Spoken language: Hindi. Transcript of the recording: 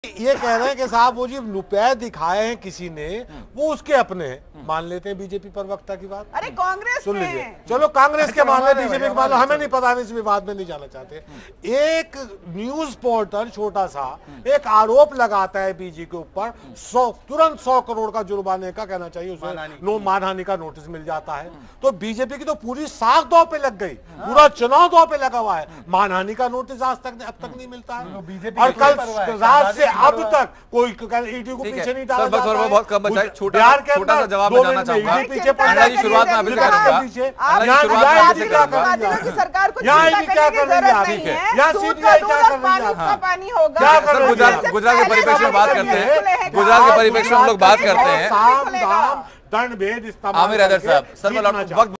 ये कह रहे हैं कि साहब वो जी रुपए दिखाए हैं किसी ने, वो उसके अपने हैं। मान लेते हैं बीजेपी प्रवक्ता की बात। अरे कांग्रेस सुन लीजिए, चलो कांग्रेस के मान ले, बीजेपी के मान लो, हमें नहीं पता, इस विवाद में नहीं जाना चाहते। एक न्यूज पोर्टल छोटा सा एक आरोप लगाता है बीजेपी के ऊपर, तुरंत 100 करोड़ का जुर्माने का कहना चाहिए उसे मानहानि का नोटिस मिल जाता है। तो बीजेपी की तो पूरी साख दांव पे लग गई, पूरा चुनाव दांव पे लगा हुआ है। मानहानि का नोटिस आज तक अब तक नहीं मिलता है, और कल रात से अब तक कोई ईडी को पीछे नहीं डाला जाता है। बहुत कम बचा है, छोटा सा जवाब मैं जानना चाहूंगा। पीछे पहला जी शुरुआत में आपसे सरकार को क्या कर रही है, ठीक है, यहाँ सीपीआई क्या कर रही है, पानी होगा। क्या कर रही है? गुजरात के परिप्रेक्ष्य में बात करते हैं, गुजरात के परिप्रेक्ष्य में हम लोग बात करते हैं। साम दाम दंड भेद इस्तेमाल आमिर हैदर साहब, सर मैं वक्त